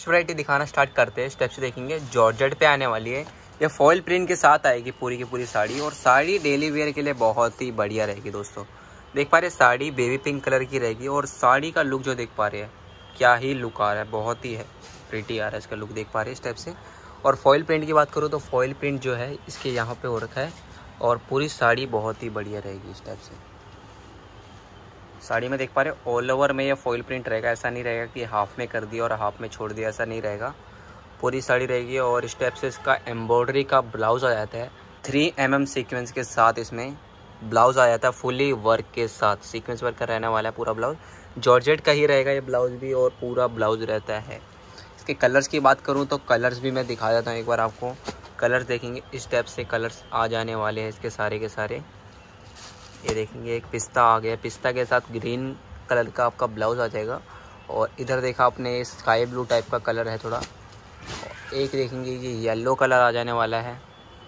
Variety दिखाना start करते हैं। स्टेप से देखेंगे जॉर्जेट पे आने वाली है, ये फॉइल प्रिंट के साथ आएगी पूरी की पूरी साड़ी, और साड़ी डेली वेयर के लिए बहुत ही बढ़िया रहेगी दोस्तों। देख पा रहे साड़ी बेबी पिंक कलर की रहेगी, और साड़ी का लुक जो देख पा रहे हैं क्या ही लुक आ रहा है, बहुत ही है प्रिटी आ रहा है इसका लुक, देख पा रहे हैं स्टेप से। और फॉइल प्रिंट की बात करूँ तो फॉइल प्रिंट जो है इसके यहाँ पे हो रखा है, और पूरी साड़ी बहुत ही बढ़िया रहेगी इस टाइप से। साड़ी में देख पा रहे ऑल ओवर में ये फॉइल प्रिंट रहेगा, ऐसा नहीं रहेगा कि हाफ में कर दिया और हाफ में छोड़ दिया, ऐसा नहीं रहेगा, पूरी साड़ी रहेगी। और स्टेप से इसका एम्ब्रॉयडरी का ब्लाउज आ जाता है 3 mm सीक्वेंस के साथ, इसमें ब्लाउज आ जाता है फुली वर्क के साथ, सीक्वेंस वर्क का रहने वाला है पूरा ब्लाउज, जॉर्जेट का ही रहेगा ये ब्लाउज भी, और पूरा ब्लाउज रहता है। इसके कलर्स की बात करूँ तो कलर्स भी मैं दिखा देता हूँ एक बार आपको। कलर्स देखेंगे इस टाइप से कलर्स आ जाने वाले हैं इसके सारे के सारे। ये देखेंगे एक पिस्ता आ गया, पिस्ता के साथ ग्रीन कलर का आपका ब्लाउज आ जाएगा, और इधर देखा आपने स्काई ब्लू टाइप का कलर है थोड़ा, एक देखेंगे ये येलो कलर आ जाने वाला है,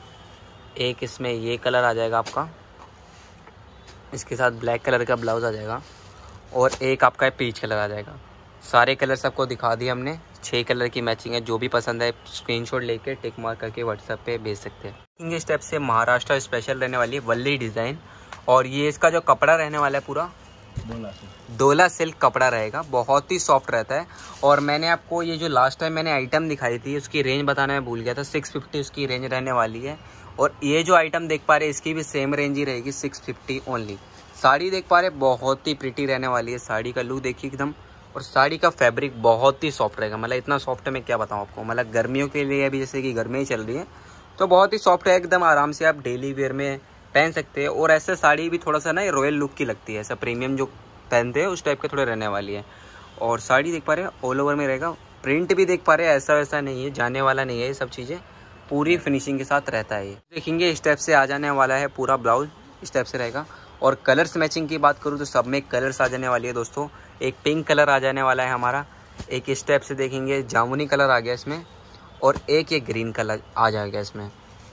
एक इसमें ये कलर आ जाएगा आपका, इसके साथ ब्लैक कलर का ब्लाउज आ जाएगा, और एक आपका पीच कलर आ जाएगा। सारे कलर्स आपको दिखा दिए हमने, 6 कलर की मैचिंग है। जो भी पसंद है स्क्रीनशॉट लेके टिक मार्क करके व्हाट्सएप पे भेज सकते हैं। इंगे स्टेप से महाराष्ट्र स्पेशल रहने वाली है वल्ली डिज़ाइन, और ये इसका जो कपड़ा रहने वाला है पूरा डोला सिल्क कपड़ा रहेगा, बहुत ही सॉफ्ट रहता है। और मैंने आपको ये जो लास्ट टाइम मैंने आइटम दिखाई थी उसकी रेंज बताना मैं भूल गया था, 650 उसकी रेंज रहने वाली है। और ये जो आइटम देख पा रहे हैं इसकी भी सेम रेंज ही रहेगी, 650 ओनली। साड़ी देख पा रहे बहुत ही प्रिटी रहने वाली है, साड़ी का लुक देखिए एकदम, और साड़ी का फैब्रिक बहुत ही सॉफ्ट रहेगा, मतलब इतना सॉफ्ट है मैं क्या बताऊँ आपको, मतलब गर्मियों के लिए अभी जैसे कि गर्मी चल रही है तो बहुत ही सॉफ्ट है एकदम, आराम से आप डेली वेयर में पहन सकते हैं। और ऐसे साड़ी भी थोड़ा सा ना रॉयल लुक की लगती है, ऐसा प्रीमियम जो पहनते हैं उस टाइप के थोड़े रहने वाली है। और साड़ी देख पा रहे हैं ऑल ओवर में रहेगा, प्रिंट भी देख पा रहे हैं ऐसा वैसा नहीं है, जाने वाला नहीं है, ये सब चीज़ें पूरी फिनिशिंग के साथ रहता है। ये देखेंगे इस टाइप से आ जाने वाला है पूरा ब्लाउज, इस टाइप से रहेगा। और कलर्स मैचिंग की बात करूँ तो सब में कलर्स आ जाने वाली है दोस्तों, एक पिंक कलर आ जाने वाला है हमारा, एक इस टाइप से देखेंगे जामुनी कलर आ गया इसमें, और एक ये ग्रीन कलर आ जाएगा इसमें,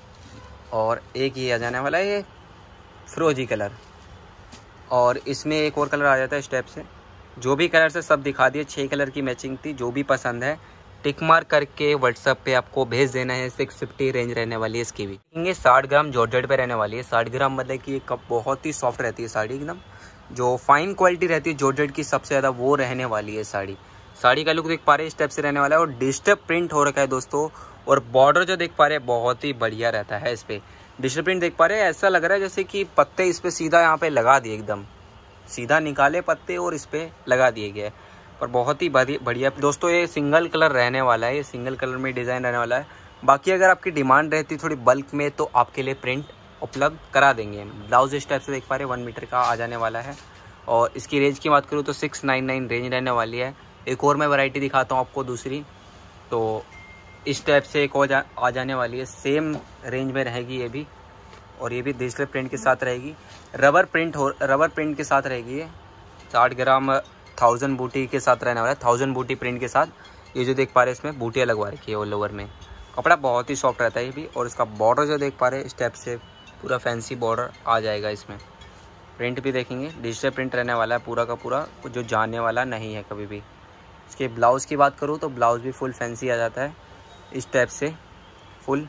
और एक ये आ जाने वाला है ये फिरोजी कलर, और इसमें एक और कलर आ जाता है इस टाइप से। जो भी कलर से सब दिखा दिए, 6 कलर की मैचिंग थी, जो भी पसंद है टिक मार्क करके व्हाट्सएप पे आपको भेज देना है। 650 रेंज रहने वाली है इसकी भी। ये 60 ग्राम जॉर्जेट पे रहने वाली है, 60 ग्राम मतलब कि ये कप बहुत ही सॉफ्ट रहती है साड़ी एकदम, जो फाइन क्वालिटी रहती है जॉर्जेट की सबसे ज़्यादा वो रहने वाली है साड़ी। साड़ी का लुक देख पा रहे हैं इस टाइप से रहने वाला है, और डिजिटल प्रिंट हो रखा है दोस्तों, और बॉर्डर जो देख पा रहे हैं बहुत ही बढ़िया रहता है इस पर। डिजिटल प्रिंट देख पा रहे हैं, ऐसा लग रहा है जैसे कि पत्ते इस पर सीधा यहाँ पे लगा दिए, एकदम सीधा निकाले पत्ते और इस पर लगा दिए गए, पर बहुत ही बढ़िया दोस्तों। ये सिंगल कलर रहने वाला है, ये सिंगल कलर में डिज़ाइन रहने वाला है। बाकी अगर आपकी डिमांड रहती थोड़ी बल्क में तो आपके लिए प्रिंट उपलब्ध करा देंगे। ब्लाउज इस टाइप से देख पा रहे हैं 1 मीटर का आ जाने वाला है, और इसकी रेंज की बात करूँ तो 699 रेंज रहने वाली है। एक और मैं वैरायटी दिखाता हूँ आपको दूसरी, तो इस टाइप से एक और आ जाने वाली है, सेम रेंज में रहेगी ये भी, और ये भी डिजिटल प्रिंट के साथ रहेगी, रबर प्रिंट के साथ रहेगी ये। 60 ग्राम 1000 बूटी के साथ रहने वाला है, 1000 बूटी प्रिंट के साथ। ये जो देख पा रहे हैं इसमें बूटियाँ लगवा रखी है ऑल ओवर में, कपड़ा बहुत ही सॉफ्ट रहता है ये भी। और इसका बॉर्डर जो देख पा रहे हैं इस टाइप से पूरा फैंसी बॉर्डर आ जाएगा इसमें। प्रिंट भी देखेंगे डिजिटल प्रिंट रहने वाला है पूरा का पूरा, जो जाने वाला नहीं है कभी भी। इसके ब्लाउज़ की बात करूँ तो ब्लाउज़ भी फुल फैंसी आ जाता है इस टाइप से, फुल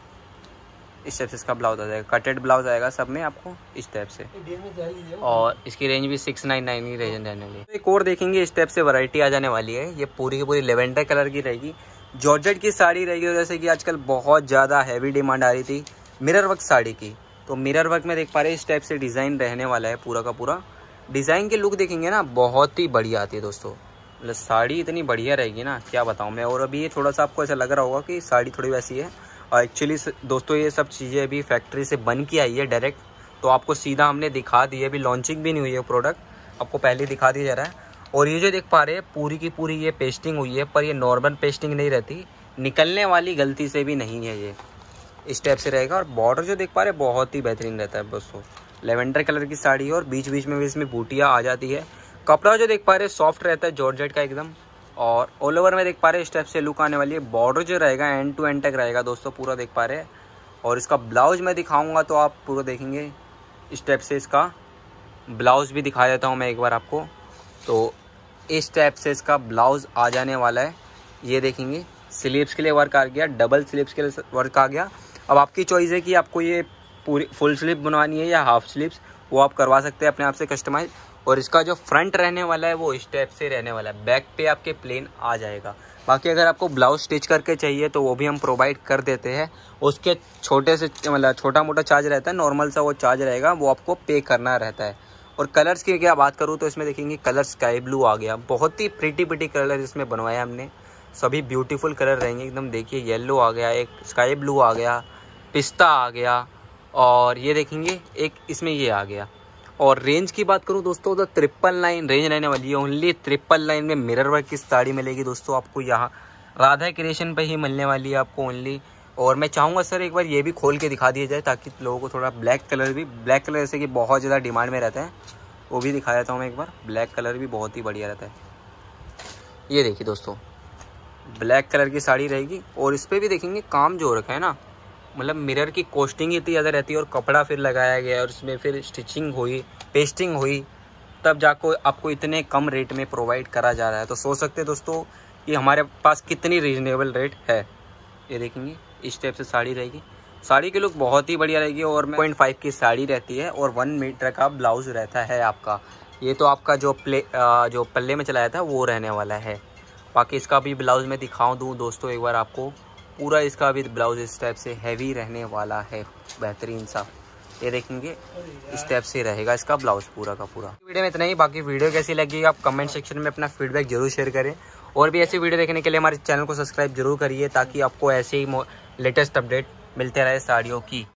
इस टाइप से इसका ब्लाउज आ जाएगा, कटेड ब्लाउज आएगा सब में आपको इस टाइप से, और इसकी रेंज भी 699 ही रेंज रहने वाली है। एक और देखेंगे इस टाइप से वैरायटी आ जाने वाली है, ये पूरी की पूरी लेवेंडर कलर की रहेगी, जॉर्जेट की साड़ी रहेगी। और जैसे कि आजकल बहुत ज़्यादा हैवी डिमांड आ रही थी मिरर वर्क साड़ी की, तो मिरर वर्क में देख पा रहे हैं इस टाइप से डिज़ाइन रहने वाला है पूरा का पूरा। डिज़ाइन के लुक देखेंगे ना बहुत ही बढ़िया आती है दोस्तों, मतलब साड़ी इतनी बढ़िया रहेगी ना क्या बताऊँ मैं। और अभी ये थोड़ा सा आपको ऐसा लग रहा होगा कि साड़ी थोड़ी वैसी है, और एक्चुअली दोस्तों ये सब चीज़ें अभी फैक्ट्री से बन के आई है डायरेक्ट, तो आपको सीधा हमने दिखा दी है, अभी लॉन्चिंग भी नहीं हुई है प्रोडक्ट, आपको पहले दिखा दिया जा रहा है। और ये जो देख पा रहे हैं पूरी की पूरी ये पेस्टिंग हुई है, पर ये नॉर्मल पेस्टिंग नहीं रहती, निकलने वाली गलती से भी नहीं है, ये इस टाइप से रहेगा। और बॉर्डर जो देख पा रहे हैं बहुत ही बेहतरीन रहता है दोस्तों, लेवेंडर कलर की साड़ी है, और बीच बीच में भी इसमें बूटियाँ आ जाती है। कपड़ा जो देख पा रहे हैं सॉफ्ट रहता है जॉर्जेट का एकदम, और ऑल ओवर में देख पा रहे हैं इस टाइप से लुक आने वाली है। बॉर्डर जो रहेगा एंड टू एंड तक रहेगा दोस्तों पूरा देख पा रहे हैं। और इसका ब्लाउज मैं दिखाऊंगा तो आप पूरा देखेंगे इस टाइप से, इसका ब्लाउज भी दिखा देता हूं मैं एक बार आपको। तो इस टाइप से इसका ब्लाउज आ जाने वाला है, ये देखेंगे स्लीव्स के लिए वर्क आ गया, डबल स्लीव्स के लिए वर्क आ गया। अब आपकी चॉइस है कि आपको ये पूरी फुल स्लीव बनवानी है या हाफ स्लीव्स, वो आप करवा सकते हैं अपने आप से कस्टमाइज। और इसका जो फ्रंट रहने वाला है वो इस टाइप से रहने वाला है, बैक पे आपके प्लेन आ जाएगा। बाकी अगर आपको ब्लाउज स्टिच करके चाहिए तो वो भी हम प्रोवाइड कर देते हैं। उसके छोटे से मतलब छोटा मोटा चार्ज रहता है, नॉर्मल सा वो चार्ज रहेगा, वो आपको पे करना रहता है। और कलर्स की क्या बात करूँ तो इसमें देखेंगे कलर स्काई ब्लू आ गया, बहुत ही प्रीटी कलर इसमें बनवाया हमने, सभी ब्यूटीफुल कलर रहेंगे एकदम। देखिए येलो आ गया, एक स्काई ब्लू आ गया, पिस्ता आ गया, और ये देखेंगे एक इसमें ये आ गया। और रेंज की बात करूं दोस्तों तो 999 रेंज रहने वाली है। ओनली 999 में मिरर वर्क की साड़ी मिलेगी दोस्तों आपको, यहाँ राधा क्रिएशन पे ही मिलने वाली है आपको ओनली। और मैं चाहूँगा सर एक बार ये भी खोल के दिखा दिया जाए ताकि लोगों को थोड़ा ब्लैक कलर जैसे कि बहुत ज़्यादा डिमांड में रहता है, वो भी दिखा देता हूँ मैं एक बार। ब्लैक कलर भी बहुत ही बढ़िया रहता है। ये देखिए दोस्तों ब्लैक कलर की साड़ी रहेगी, और इस पर भी देखेंगे काम जो रखा है ना, मतलब मिरर की कॉस्टिंग इतनी ज़्यादा रहती है और कपड़ा फिर लगाया गया और उसमें फिर स्टिचिंग हुई, पेस्टिंग हुई, तब जाकर आपको इतने कम रेट में प्रोवाइड करा जा रहा है। तो सोच सकते हैं दोस्तों कि हमारे पास कितनी रीजनेबल रेट है। ये देखेंगे इस टाइप से साड़ी रहेगी, साड़ी की लुक बहुत ही बढ़िया रहेगी। और 0.5 की साड़ी रहती है और 1 मीटर का ब्लाउज रहता है आपका। ये तो आपका जो पल्ले में चलाया था वो रहने वाला है। बाकी इसका भी ब्लाउज मैं दिखाऊँ दूँ दोस्तों एक बार आपको, पूरा इसका भी ब्लाउज इस टाइप से हैवी रहने वाला है, बेहतरीन सा। ये देखेंगे इस टाइप से रहेगा इसका ब्लाउज पूरा का पूरा। वीडियो में इतना ही, बाकी वीडियो कैसी लगी आप कमेंट सेक्शन में अपना फीडबैक जरूर शेयर करें। और भी ऐसी वीडियो देखने के लिए हमारे चैनल को सब्सक्राइब जरूर करिए ताकि आपको ऐसे ही लेटेस्ट अपडेट मिलते रहे साड़ियों की।